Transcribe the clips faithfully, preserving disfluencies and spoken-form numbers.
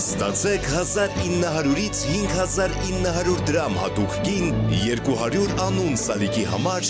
Ստացեք հազար ինը հարյուրից հինգ հազար ինը հարյուր դրամ հատուկ գին երկու հարյուր անուն սալիկի համար։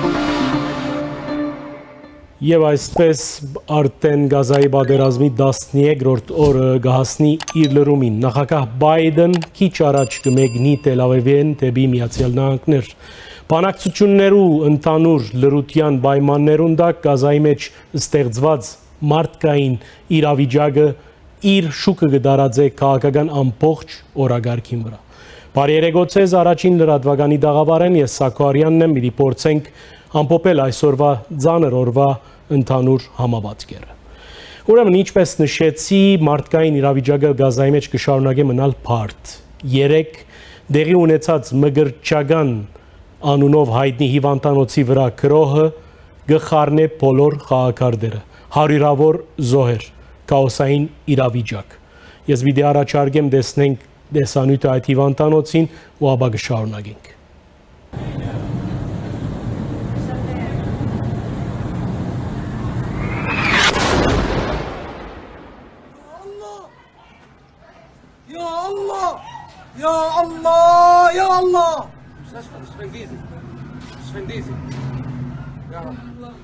Եվ այսպես արդեն Գազայի պատերազմի տասներորդ օրը կհասնի իր լրումին։ Նախագահ Բայդեն քիչ առաջ կմեկնի Տել Ավիվեն դեպի Միացյալ Նահանգներ։ Բանակցություններու ընդհանուր լրության պայմաններուն տակ Գազայի մեջ ստեղծված մարդկային իրավիճակը իր շուկը կդարածե քաղաքական ամբողջ օրագարկին վրա։ Բարերեգոցեզ առաջին լրատվականի դաղավարեն ես Սակոարյանն եմ, մի փորձենք ամփոփել այսօրվա ծանր օրվա ընդհանուր համավատկերը։ Ուրեմն ինչպես նշեցի, մարդկային իրավիճակը Գազայի մեջ կշարունակի մնալ բարդ։ Երեք դեղի ունեցած մգրճական անունով հայտնի հիվանդանոցի վրա գրոհը գխառնե բոլոր խաղաքարտերը, հարյուրավոր զոհեր, քաոսային իրավիճակ։ Ես պիտի առաջարկեմ տեսնենք տեսանյութը այդ հիվանդանոցին ու ապա կշարունակենք։ يا الله يا الله يا الله مستشفى سفنديزي سفنديزي يا رب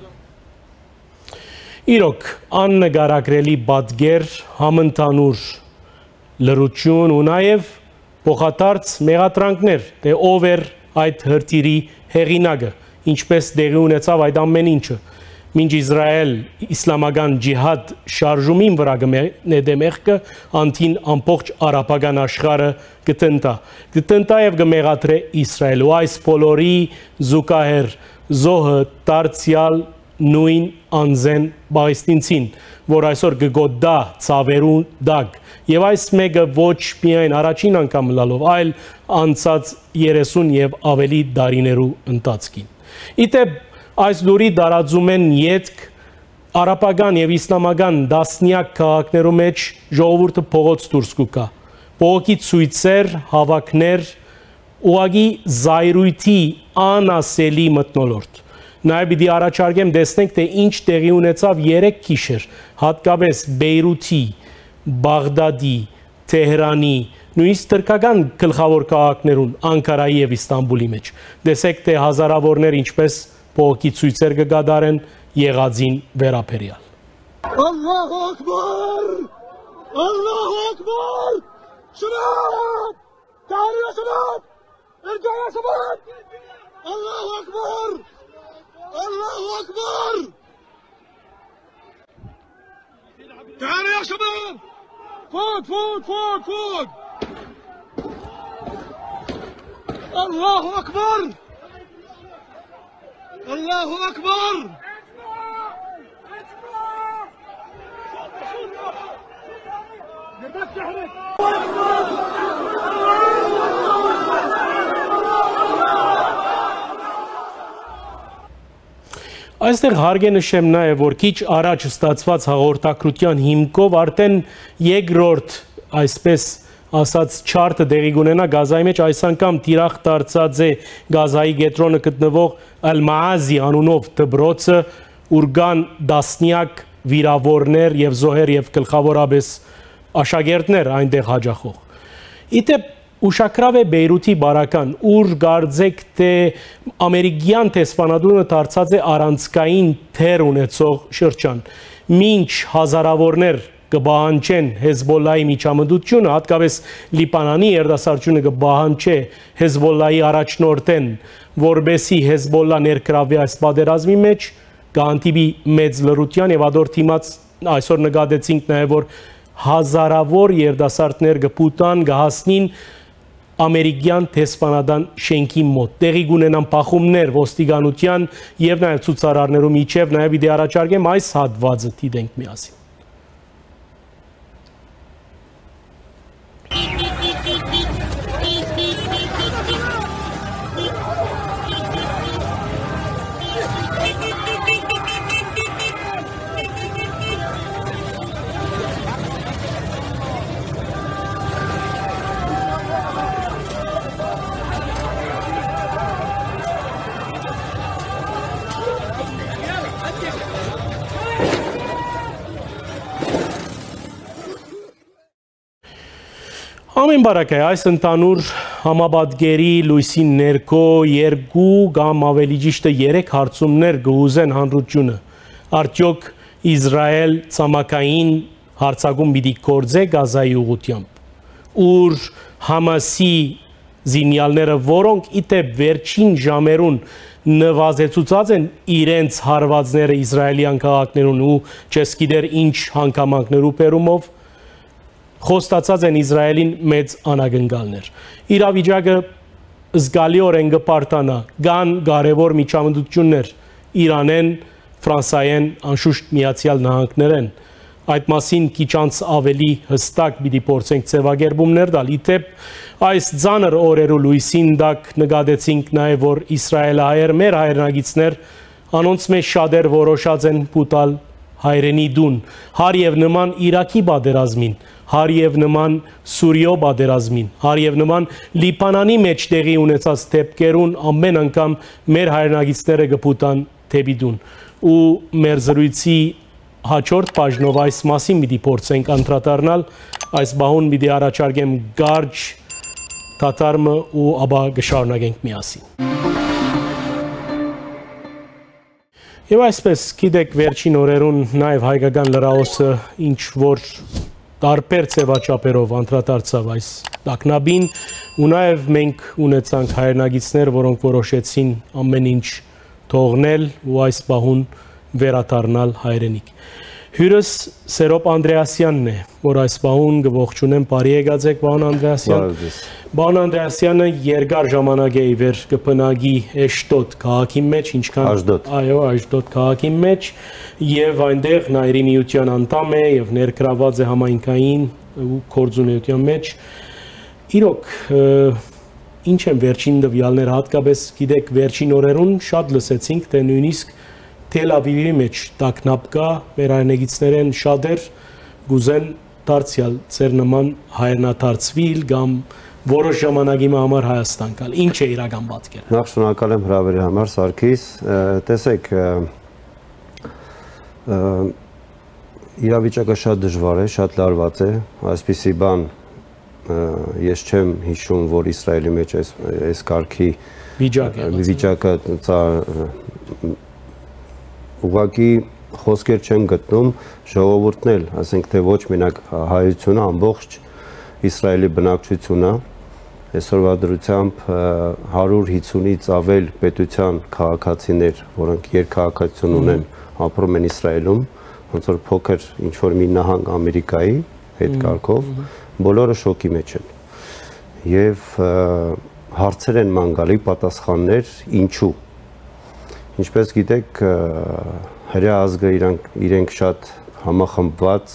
Իրոք աննկարագրելի պատկեր, համընդհանուր լրություն ու նաև փոխադարձ մեղադրանքներ, թե ով էր այդ հրթիռի հեղինակը, ինչպես տեղի ունեցավ այդ ամեն ինչը։ Մինչ Իսրայել իսլամական ջիհադ շարժումին վրա գնե մեղքը, անտին ամբողջ արաբական աշխարհը կտնտա։ Կտնտա եւ կմեղադրե Իսրայել ու այս բոլորի զուգահեռ զոհը դարձյալ նույն անձեն բաղեստինցին, որ այսօր կգոդա ցավերուն դակ եւ այս մեկը ոչ միայն առաջին անգամ լալով, այլ անցած երեսուն եւ ավելի դարիներու ընթացքին։ Իդեպ այս լուրի դարածում են ետք արաբական եւ իսլամական դասնյակ քաղաքներու մեջ ժողովուրդը փողոց դուրս կուկա։ Փողոքի ցույցեր, հավաքներ, ուղագի զայրույթի անասելի մթնոլորտ։ Նաև պիտի առաջարկեմ տեսնենք, թե ինչ տեղի ունեցավ երեք գիշեր, հատկապես Բեյրութի, Բաղդադի, Թեհրանի, նույնիսկ թրքական գլխավոր քաղաքներուն, Անկարայի եւ Իստանբուլի մեջ։ Տեսեք, թե հազարավորներ ինչպես փողոքի ցույցեր կգադարեն եղածին վերաբերյալ։ Allahu Akbar Allahu Akbar Şurap Tanrı şurap Ercaya şurap Allahu Akbar Allahu Akbar تعالوا يا شباب فوق فوق فوق فوق الله أكبر الله أكبر Այստեղ հարկ է նշեմ նաև, որ քիչ առաջ ստացված հաղորդակցության հիմքով արդեն երկրորդ, այսպես ասած, չարթը տեղի կունենա Գազայի մեջ, այս անգամ թիրախ դարձած է Գազայի կենտրոնը գտնվող Ալ-Մաազի անունով դպրոցը, ուր կան տասնյակ վիրավորներ եւ զոհեր եւ գլխավորապես աշակերտներ այնտեղ հաճախող։ Իդեպ ուշագրավ է Բեյրութի բարական, ուր կարծեք, թե ամերիկյան տեսփանատունը դարձած է առանցքային թեր ունեցող շրջան։ Մինչ հազարավորներ կբահանջեն Հեզբոլլայի միջամտությունը, հատկապես Լիբանանի երդասարությունը կբահանջե Հեզբոլլայի առաջնորդեն, որբեսի Հեզբոլլա ներգրավվի այս պատերազմի մեջ, կհանդիպի մեծ լրության եւ ադոր թիմած այսօր նկատեցինք նաեւ, որ հազարավոր երդասարտներ կփուտան, կհասնին ամերիկյան տեսփանադան շենքի մոտ։ Տեղի կունենան բախումներ ոստիկանության եւ նաեւ ցուցարարներու միջև, նաեւ իդե առաջարկեմ այս հատվածը դիտենք միասին։ Ամեն բարակայ, այս ընդանուր համաբադգերի լույսին ներքո երկու կամ ավելի ճիշտ է երեք հարցումներ գուզեն հանրությունը։ Արդյոք Իսրայել ցամաքային հարցակում պիտի կործե Գազայի ուղղությամբ։ Ուր Համասի զինյալները, որոնք իդեպ վերջին ժամերուն նվազեցուցած են իրենց հարվածները իսրայելյան քաղաքներուն ու չես գիտեր ինչ հանգամանքներու բերումով, խոստացած են Իսրայելին մեծ անագնգալներ։ Իրավիճակը զգալիորեն կպարտանա, կան կարևոր միջամտություններ Իրանեն, Ֆրանսիայեն, անշուշտ Միացյալ Նահանգներեն։ Այդ մասին քիչ անց ավելի հստակ պիտի փորձենք ձևակերպումներ տալ։ Իդեպ այս ցաներ օրերու լույսին դակ նկատեցինք նաև որ իսրայելահայեր մեր հայրենագիցներ անոնց մեջ շատեր որոշած են փուտալ հայրենի դուն, հարև նման Իրաքի պատերազմին, հարև նման Սուրիո պատերազմին, հարև նման Լիբանանի մեջ տեղի ունեցած դեպքերուն ամեն անգամ մեր հայրենագիցները կփուտան դեպի դուն։ Ու մեր զրույցի հաջորդ բաժնով այս մասին պիտի փորձենք անդրադառնալ, այս բահուն պիտի առաջարկեմ գարջ թաթարմը ու ապա կշարունակենք միասին։ Եվ այսպես, գիտեք, վերջին օրերուն նաև հայկական լրահոսը ինչ որ տարբեր ձևաչափերով անդրադարձավ այս տագնապին, ու նաև մենք ունեցանք հայրենագիցներ, որոնք որոշեցին ամեն ինչ թողնել ու այս բահուն վերադառնալ հայրենիք։ Հյուրս Սերոպ Անդրեասյանն է, որ այս բահուն կողջունեմ, բարի եկած եք, պարոն Անդրեասյան։ Պարոն Անդրեասյանը երկար ժամանակ է իվեր կպնակի Էշտոտ քաղաքի մեջ, ինչքան այո, Էշտոտ քաղաքի մեջ, եւ այնտեղ Նաիրի միության անդամ է եւ ներգրաված է համայնքային ու գործունեության մեջ։ Իրոք ինչ են վերջին տվյալները, հատկապես գիտեք, վերջին օրերուն շատ լսեցինք, թե նույնիսկ Թել Ավիվի մեջ տագնապ կա, մեր հայրենիքներեն շատեր գուզեն դարձյալ ծեր նման հայրենադարձվիլ կամ որոշ ժամանակի համար Հայաստան գալ։ Ինչ է իրական պատկերը։ Նախ շնորհակալ եմ հրավերի համար, Սարգիս, տեսեք, իրավիճակը շատ դժվար է, շատ լարված է, այսպիսի բան ես չեմ հիշում, որ Իսրայելի մեջ այս կարգի վիճակը ուղղակի խոսքեր չեմ գտնում, ժողովուրդն էլ, ասենք թե ոչ մենակ հայությունը, ամբողջ Իսրայելի բնակչությունը, այսօրվա դրությամբ հարյուր հիսունից ավել պետության քաղաքացիներ, որոնք երկքաղաքացիություն ունեն, ապրում են Իսրայելում, ոնց որ փոքր ինչ-որ մի նահանգ Ամերիկայի հետ կարգով, բոլորը շոկի մեջ են։ Եվ հարցեր են ման գալի, պատասխաններ ինչու։ Ինչպես գիտեք, հրեա ազգը իրենք շատ համախմբված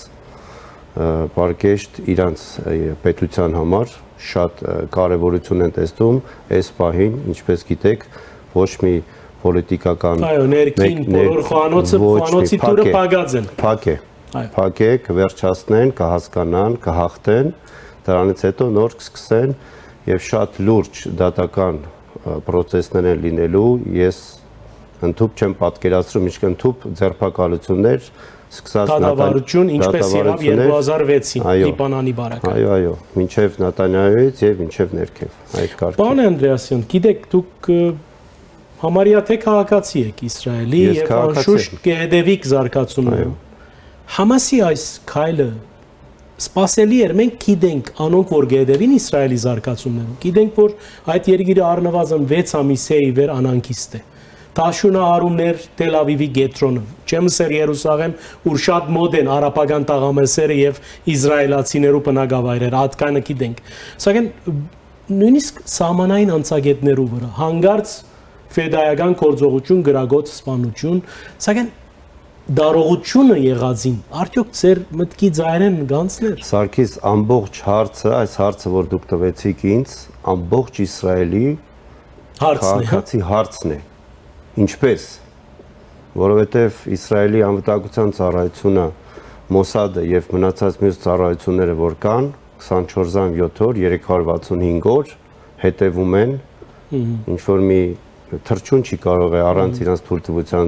պարկեշտ իրանց պետության համար շատ կարևորություն են տեսնում այս պահին, ինչպես գիտեք, ոչ մի պոլիտիկական այո, ներքին բոլոր խոհանոցը, խոհանոցի տուրը փակած են։ Փակ է, փակ է, կվերջացնեն, կհասկանան, կհաղթեն, դրանից հետո նոր կսկսեն եւ շատ լուրջ դատական պրոցեսներ են լինելու, ես ընդհուպ չեմ պատկերացրում, ինչ ընդհուպ ձերբակալություններ, սկսած դատավարություն, ինչպես եղավ երկու հազար վեցին Լիբանանի բարակայում։ Այո, այո, մինչև Նետանյահուից եւ մինչև ներքև, այդ կարգին։ Պարոն Անդրեասյան, գիտեք, դուք համարյա թե քաղաքացի եք Իսրայելի եւ անշուշտ կհետևիկ զարգացումներում։ Համասի այս քայլը սպասելի էր, մենք գիտենք, անոնք որ կհետևին Իսրայելի զարգացումներում, գիտենք, որ այդ երկիրը առնվազն վեց ամիս է իվեր անհանգիստ է։ Տաշունահարումներ Թել Ավիվի գետրոնը, չեմ ասել Երուսաղեմ, ուր շատ մոդ են արաբական տաղամասերը եւ իսրայելացիներու բնակավայրերը, հատկանը գիտենք։ Սակայն նույնիսկ սահմանային անցագետներու վրա հանգարց ֆեդայական գործողություն, գրագոց սպանություն, սակայն դարողությունը եղածին, արդյոք ձեր մտքի ձայրեն գանցներ։ Սարգիս, ամբողջ հարցը, այս հարցը, որ դուք տվեցիք ինձ, ամբողջ Իսրայելի քաղաքացի հարցն է։ Ինչպես, որովհետև Իսրայելի անվտանգության ծառայությունը, Մոսադը եւ մնացած մյուս ծառայությունները, որ կան, քսանչորս ժամ յոթ օր, երեք հարյուր վաթսունհինգ օր հետևում են, ինչ որ մի թռչուն չի կարող է առանց իրանց թույլտվության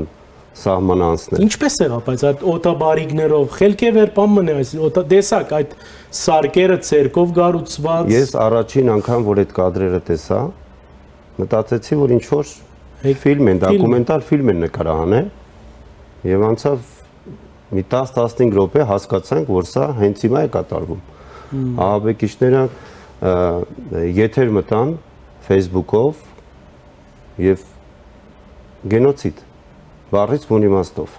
սահման անցնել։ Ինչպես եղավ, բայց այդ օտաբարիգներով խելք է վերպամն է, այսինքն դեսակ այդ սարկերը ցերկով գառուցված։ Ես առաջին անգամ որ այդ կադրերը տեսա, մտածեցի որ ինչ որ ֆիլմ են, դոկումենտալ ֆիլմ են նկարահանել եւ անցավ մի տասը տասնհինգ րոպե հասկացանք որ սա հենց հիմա է կատարվում։ Ահաբեկիչները եթեր մտան Facebook-ով եւ գենոցիդ բառից բուն իմաստով։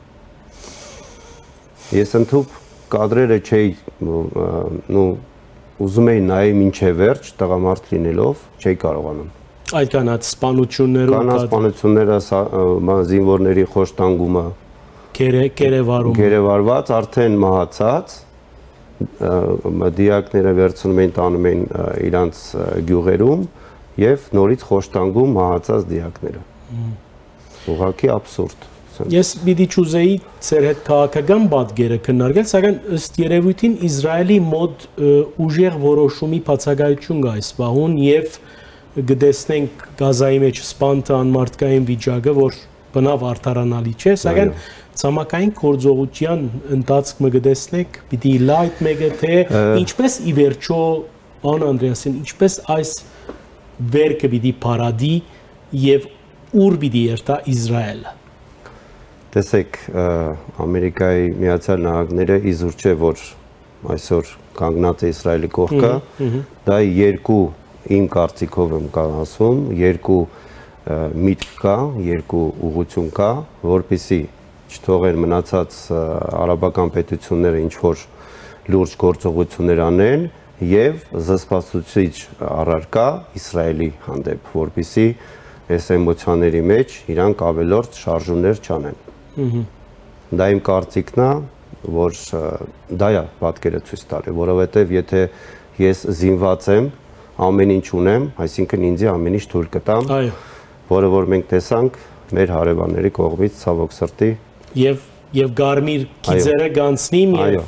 Ես ընդհանուր կադրերը չէի նու ուզում էի նայել մինչև վերջ, տղամարդ լինելով չէի կարողանում։ Այդքան այդ սպանություններով կանասպանությունները, զինվորների խոշտանգումը, գերեվարումը, գերեվարված, արդեն մահացած, դիակները վերցնում էին տանում էին իրանց գյուղերում եւ նորից խոշտանգում մահացած դիակները։ Ուղղակի абսուրդ։ Ես պիտի չուզեի ծեր հետ քաղաքական պատկերը քննարկել, սակայն ըստ երևույթին Իսրայելի մոտ ուժեղ որոշումի բացակայություն կա այս պահուն եւ գտեսնենք Գազայի մեջ սպանտը անմարդկային վիճակը, որ բնավ արդարանալի չէ, սակայն ցամաքային գործողության ընթացքը գտեսնենք, պիտի լայթ մեկը թե ինչպես ի վերջո պարոն Անդրեասյան, ինչպես այս վերքը պիտի փարադի եւ ուր պիտի երթա Իսրայելը։ Տեսեք, Ամերիկայի Միացյալ Նահանգները իզուր չէ, որ այսօր կանգնած է Իսրայելի կողքը, դա երկու իմ կարծիքով եմ ասում, երկու միտք կա, երկու ուղղություն կա, որպեսզի չթողեն մնացած արաբական պետությունները ինչ որ լուրջ գործողություններ անեն եւ զսպասուցիչ առարկա Իսրայելի հանդեպ, որպեսզի այս էմոցիաների մեջ իրանք ավելորդ շարժումներ չանեն։ Դա իմ կարծիքն է, որ դա է պատկերը ցույց տալի, որովհետեւ եթե ես զինված եմ, ամեն ինչ ունեմ, այսինքն ինձ ամեն ինչ թույլ կտամ, որը որ մենք տեսանք մեր հարևանների կողմից ցավոք սրտի եւ եւ գարմիր քիզերը գանցնին եւ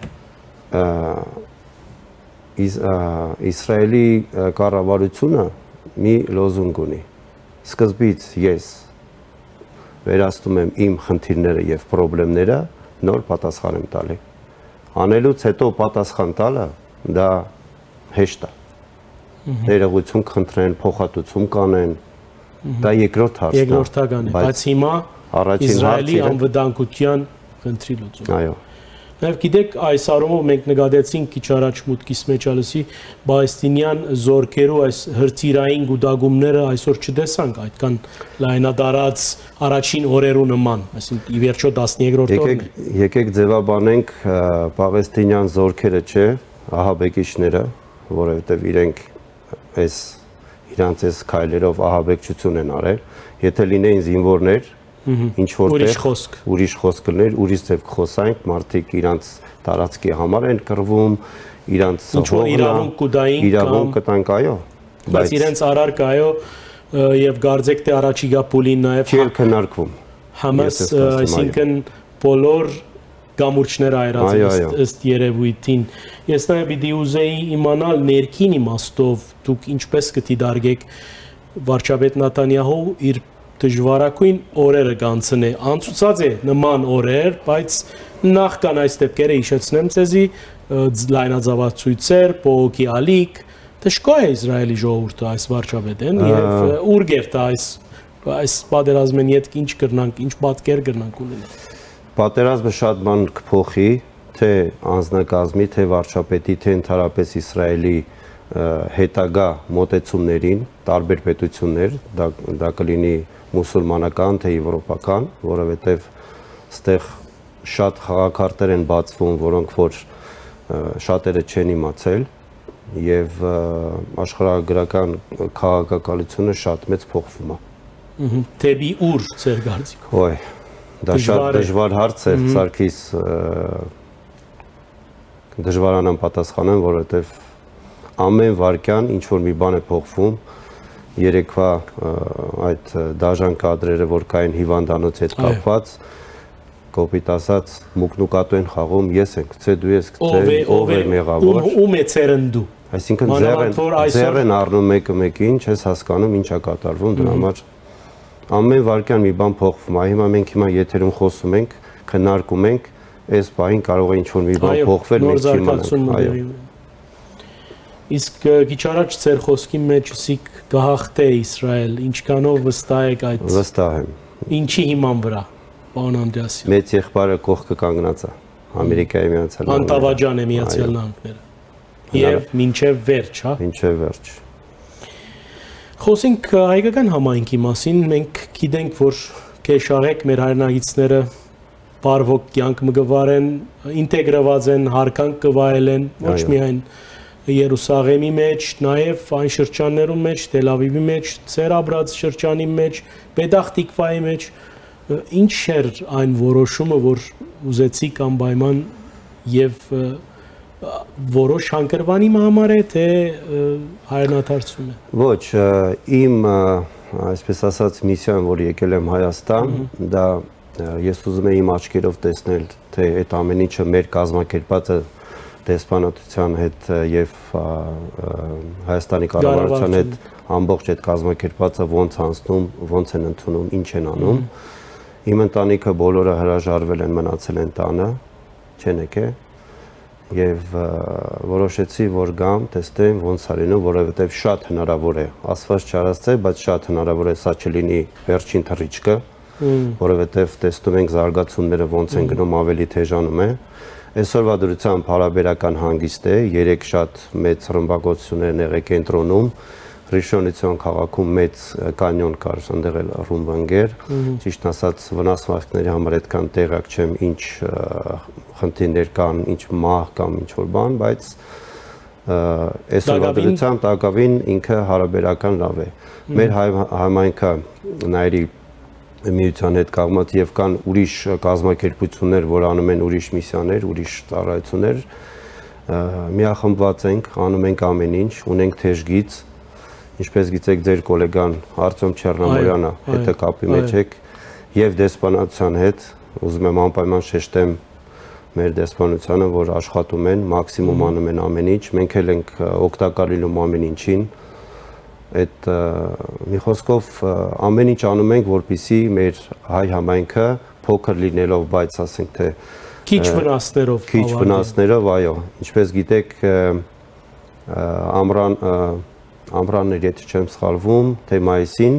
Իսրայելի կառավարությունը մի լոզունգ ունի։ Սկզբից ես վերացնում եմ իմ խնդիրները եւ խնդիրները, նոր պատասխան եմ տալի։ Անելուց հետո պատասխան տալը դա հեշտ է։ Ներողություն խնդրեն, փոխհատուցում կանեն։ Դա երկրորդ հարցն է։ Երկրորդական է, բայց հիմա Իսրայելի անվտանգության խնդրի լուծումը։ Այո։ Նաև գիտեք, այս առումով մենք նկատեցինք քիչ առաջ մուտքիս մեջ ալսի պալեստինյան զորքերու այս հրթիռային գուտագումները այսօր չտեսանք այդքան լայնադարած առաջին օրերու նման, այսինքն ի վերջո տասներորդ օրն է։ Եկեք ձևաբանենք պաղեստինյան զորքերը, չէ, ահաբեկիչները, որովհետև իրենք այս իրանց այս քայլերով ահաբեկչություն են արել, եթե լինեին զինվորներ, ինչ որտեղ ուրիշ խոսք, ուրիշ խոսք կներ, ուրիշ ձև կխոսանք, մարդիկ իրանց տարածքի համար են կռվում, իրանց ինչ որ իրավունք կուտային, իրավունք կտանք, այո, բայց իրենց արարքայո եւ գարձեք թե առաջիկա փուլին նաեւ չի քննարկվում։ Համաս, այսինքն բոլոր գամուրջները այրած ըստ երևույթին։ Ես նաև պիտի ուզեի իմանալ ներքին իմաստով դուք ինչպես կդիտարկեք վարչապետ Նեթանյահու իր դժվարակույն օրերը կանցնե, անցուցած է նման օրեր, բայց նախքան այս դեպքերը հիշեցնեմ ցեզի լայնածավալցույցեր, բողոքի ալիք, դժկա է Իսրայելի ժողովուրդը այս վարչապետեն եւ ուր գերտա այս այս պատերազմեն յետք ինչ կրնանք, ինչ պատկեր կրնանք ունենալ։ Պատերազմը շատ բան կփոխի, թե անձնակազմի, թե վարչապետի, թե ընդհանրապես Իսրայելի հետագա մոտեցումներին, տարբեր պետություններ, դա դա կլինի մուսուլմանական, թե եվրոպական, որովհետև ստեղ շատ խաղակարտեր են բացվում, որոնք որ շատերը չեն իմացել եւ աշխարհագրական քաղաքականությունը շատ մեծ փոխվում է։ Դեպի ուր ծեր գարձիկով։ Ոյ, դա շատ դժվար հարց է, Սարգիս դժվարանամ պատասխանեմ, որովհետև ամեն վարքյան ինչ որ մի բան է փոխվում, երեկվա այդ դաժան կադրերը, որ կային հիվանդանոց հետ կապված, կոպիտ ասած մուկնուկատու են խաղում, ես եմ գցե, դու ես գցե, ով է մեղավոր, ում է ցերնդու։ Այսինքն ձեռ են առնում մեկը մեկին, չես հասկանում ինչա կատարվում, դրա համար ամեն վարքյան մի բան փոխվում է։ Հիմա մենք հիմա եթերում խոսում ենք, քննարկում ենք, այս բանին կարող է ինչ-որ մի բան փոխվել, մենք չիմանանք։ Այո։ Իսկ քիչ առաջ ձեր խոսքի մեջ ասիք կհաղթե Իսրայել, ինչքանով վստահ եք այդ։ Վստահ եմ։ Ինչի հիման վրա, պարոն Անդրեասյան։ Մեծ եղբայրը կողքը կանգնած է Ամերիկայի Միացյալ Նահանգները։ Անտավաջան է Միացյալ Նահանգները։ Եվ մինչև վերջ, հա։ Մինչև վերջ։ Խոսենք հայկական համայնքի մասին, մենք գիտենք, որ քեշարեք մեր հայրենագիցները բարվոք կյանք մգվարեն, ինտեգրված են, հարկանք կվայելեն, ոչ միայն Երուսաղեմի մեջ, նաև այն շրջաններում մեջ, Թել Ավիվի մեջ, ձեր ապրած շրջանի մեջ, Պետախտիկվայի մեջ, ինչ էր այն որոշումը, որ ուզեցիք անպայման եւ որոշ հանգրվանի համար է, թե հայրենադարձում է։ Ոչ, իմ այսպես ասած միսիան, որ եկել եմ Հայաստան, դա ես ուզում եմ իմ աչքերով տեսնել, թե այդ ամեն ինչը մեր կազմակերպածը դեսպանատության հետ եւ Հայաստանի կառավարության հետ ամբողջ այդ կազմակերպածը ոնց անցնում, ոնց են ընդունում, ինչ են անում։ Իմ ընտանիքը բոլորը հրաժարվել են, մնացել են տանը, չեն եկել եւ որոշեցի, որ գամ, տեսնեմ ոնց է լինում, որովհետեւ շատ հնարավոր է, ասված չարածե, բայց շատ հնարավոր է սա չլինի վերջին թռիչքը, որովհետեւ տեսնում ենք զարգացումները ոնց են գնում, ավելի թեժանում է։ Այսօրվա դրությամբ հարաբերական հանգիստ է, երեք շատ մեծ ռմբակոծություններ եղել կենտրոնում, Ռիշոնիցիոն քաղաքում մեծ կանյոն կար, այնտեղ էլ ռումբանգեր, ճիշտ ասած վնասվածքների համար այդքան տեղակ չեմ, ինչ խնդիրներ կան, ինչ մահ կամ ինչ որ բան, բայց այսօրվա դրությամբ տակավին ինքը հարաբերական լավ է։ Մեր համայնքը նայրի միության հետ կազմած եւ կան ուրիշ կազմակերպություններ, որ անում են ուրիշ միսիաներ, ուրիշ ծառայություններ, միախմբված ենք, անում ենք ամեն ինչ, ունենք թեժգից, ինչպես գիտեք ձեր գոլեգան Արտյոմ Չեռնամոյանը հետը կապի մեջ եք եւ դեսպանատության հետ, ուզում եմ անպայման շեշտեմ մեր դեսպանությանը, որ աշխատում են, մաքսիմում անում են ամեն ինչ, մենք էլ ենք օգտակար լինում ամեն ինչին։ Այդ մի խոսքով ամեն ինչ անում ենք, որպեսզի մեր հայ համայնքը փոքր լինելով, բայց ասենք թե քիչ վնասներով, քիչ վնասներով, այո, ինչպես գիտեք, ամռան ամռաններ, եթե չեմ սխալվում, թե մայիսին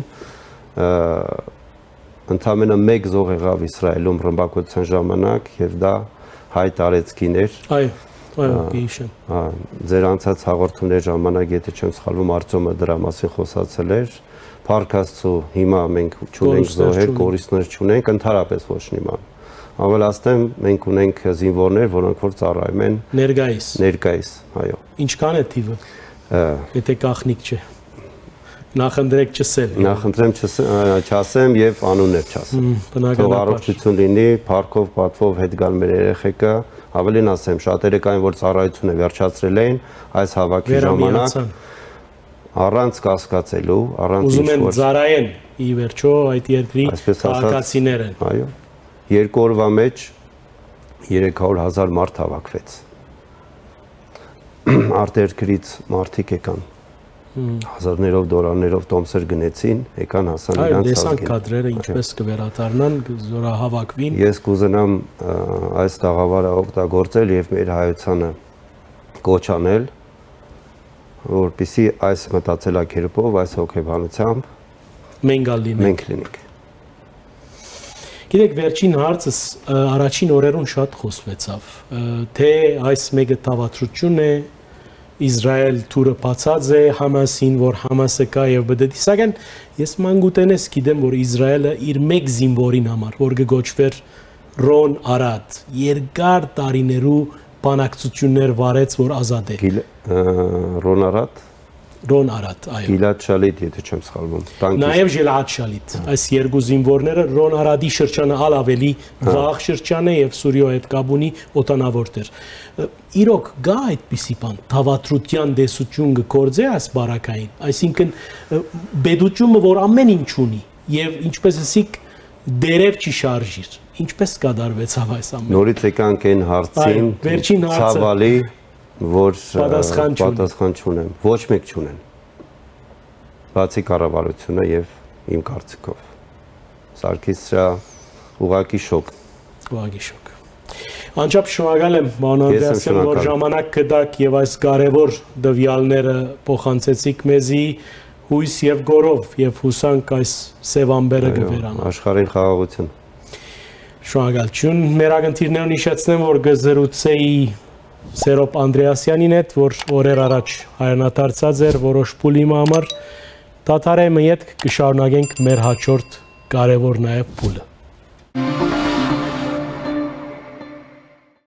ընդամենը մեկ զոհ եղավ Իսրայելում ռմբակոծության ժամանակ եւ դա հայ տարեցկին էր։ Այո, այո, գիշեր։ Հա, ձեր անցած հաղորդումների ժամանակ, եթե չեմ սխալվում, Արտյոմը դրա մասին խոսացել էր։ Փառք Աստծո, հիմա մենք չունենք զոհեր, կորիստներ չունենք, ընդհանրապես ոչ նման։ Ավելացնեմ, մենք ունենք զինվորներ, որոնք որ ծառայում են ներկայիս։ Ներկայիս, այո։ Ինչքան է թիվը։ Եթե կախնիկ չէ։ Նախընտրեք չսել։ Նախընտրեմ չասեմ եւ անուններ չասեմ։ Թող առողջություն լինի, փառքով, պատվով հետ գալ մեր երեխեքը, ավելին ասեմ, շատերը կային, որ ծառայությունը վերջացրել էին այս հավաքի ժամանակ առանց կասկածելու, առանց ուզում են ծառայեն, ի վերջո այդ երկրի քաղաքացիներ են։ Այո։ Երկու օրվա մեջ երեք հարյուր հազար մարդ հավաքվեց։ Արտերկրից մարդիկ եկան, հազարներով դոլարներով տոմսեր գնեցին, եկան հասան իրանց ազգին։ Այո, տեսանք կադրերը ինչպես կվերադառնան, զորահավաքվին։ Ես կուզենամ այս տաղավարը օգտագործել եւ մեր հայությանը կոչ անել, որպեսզի այս մտածելակերպով, այս հոգեբանությամբ մենք լինենք։ Մենք լինենք։ Գիտեք, վերջին հարցս առաջին օրերուն շատ խոսվեցավ, թե այս մեկը թավատրություն է, Իսրայել թուրը բացած է Համասին, որ Համասը կա եւ բդդի, սակայն ես մանգուտենես գիտեմ, որ Իսրայելը իր մեկ զինվորին համար, որ կգոչվեր Ռոն Արադ, երկար տարիներու բանակցություններ վարեց, որ ազատ է։ Ռոն Արադ Ռոն Արադ, այո։ Գիլադ Շալիտ, եթե չեմ սխալվում։ Նաև Գիլադ Շալիտ, այս երկու զինվորները Ռոն Արադի շրջանը ալ ավելի վաղ շրջան է եւ Սուրիո հետ կապ ունի օտանավորտ էր։ Իրոք գա այդպիսի բան, թավատրության դեսություն գործե այս բարակային, այսինքն բեդությունը, որ ամեն ինչ ունի եւ ինչպես ասիկ դերև չի շարժիր։ Ինչպես կդարվեցավ այս ամենը։ Նորից եկանք այն հարցին, ցավալի որ պատասխան չունեմ, ոչ մեկ չունեն, բացի կառավարությունը եւ իմ կարծիքով։ Սարգիս սրա ուղակի շոկ։ Ուղակի շոկ։ Անչափ շնորհակալ եմ, պարոն Անդրեասյան, որ ժամանակ կդաք եւ այս կարևոր դվյալները փոխանցեցիք մեզի հույս եւ գորով եւ հուսանք այս սև ամբերը կվերանա։ Աշխարհին խաղաղություն։ Շնորհակալություն։ Մեր ակնթիրներն հիշեցնեմ, որ գզրուցեի Սերոբ Անդրեասյանին հետ, որ օրեր առաջ հայրենադարձած էր որոշ փուլի համար, դադարեմը յետ կշարունակենք մեր հաջորդ կարևոր նաև փուլը։